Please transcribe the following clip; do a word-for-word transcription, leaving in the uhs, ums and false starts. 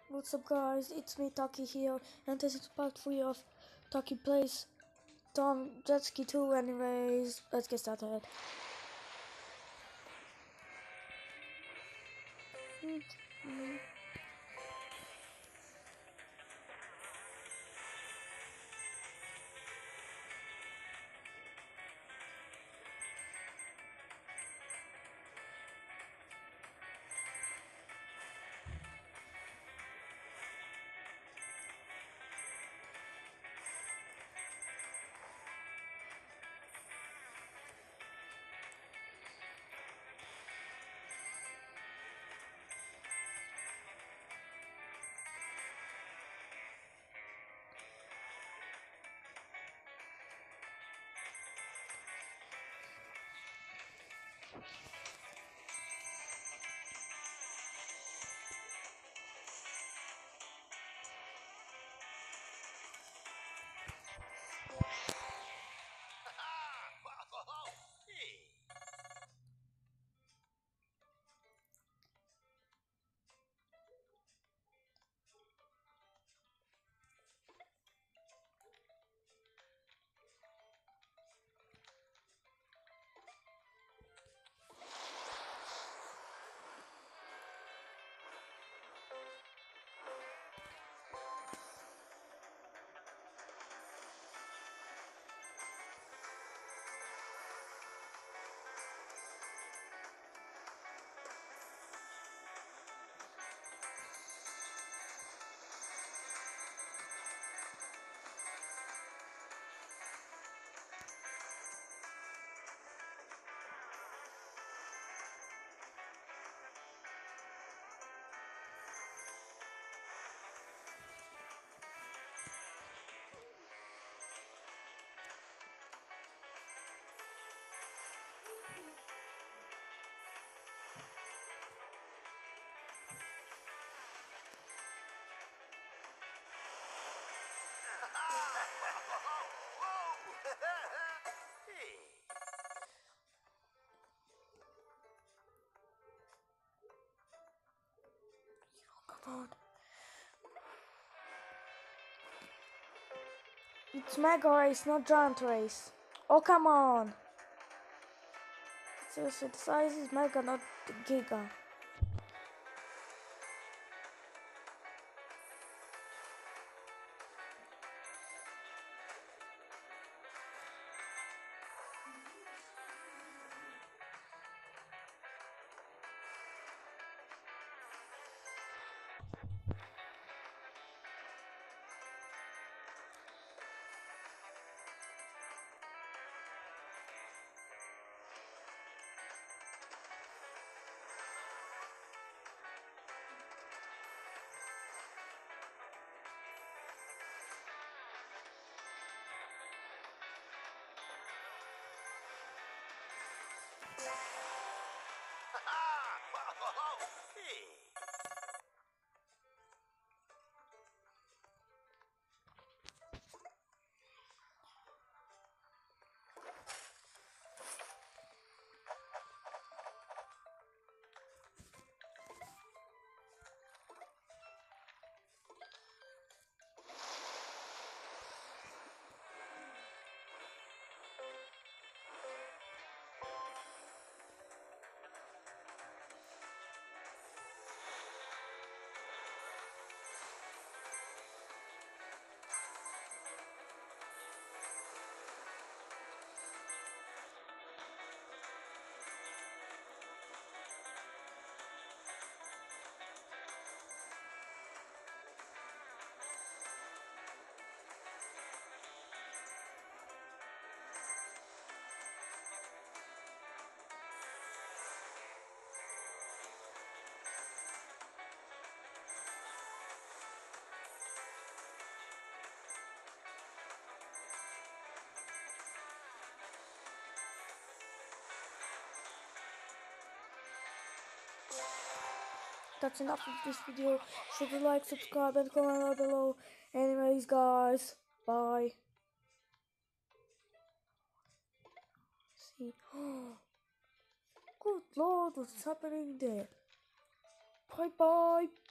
What's up guys, it's me Taki here, and this is part three of Taki Plays Tom Jet Ski two. Anyways, let's get started. Mm-hmm. Come on. It's Mega Race, not Giant Race. Oh, come on. Seriously, the size is Mega, not Giga. That's enough of this video. So do like, subscribe, and comment down below. Anyways, guys, bye. See, good lord, what's happening there? Bye bye.